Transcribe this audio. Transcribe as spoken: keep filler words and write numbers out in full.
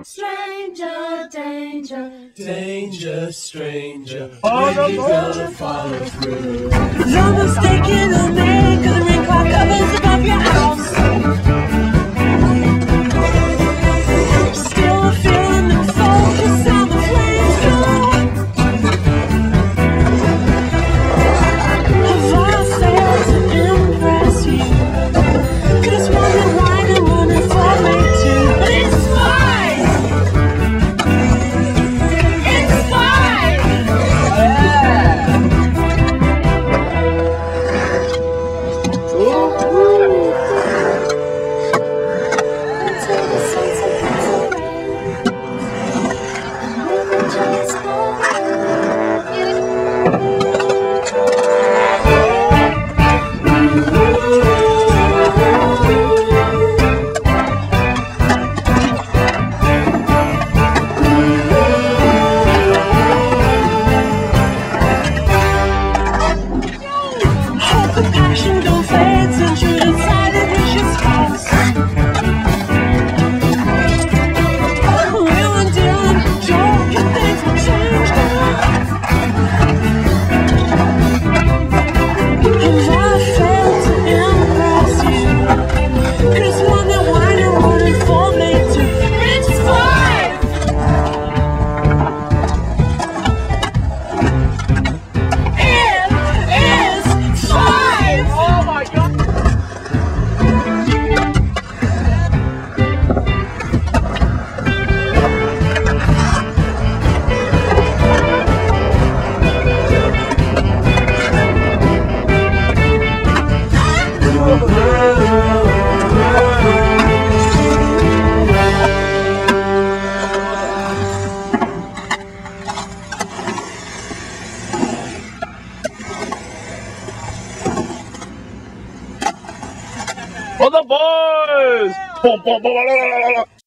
Stranger, danger, danger, stranger. All when you gonna follow through? No mistaking a man, 'cause the ring clock covers above your house. Still a feeling no focus, how the flames go. Have I failed to impress you? Just wondering why I'm running for me too. But it's fine! It's fine! Yeah! Ooh. Until the sunset gets away, when the chance goes the passion don't fade since you decided it's your spouse. Wheeling, dealing, joking, things will change now. Have I failed to impress you? Just wonder why you're running for me too. It's fine! It is fine! Oh my God! For the boys! Boom, boom, boom, la, la, la, la, la.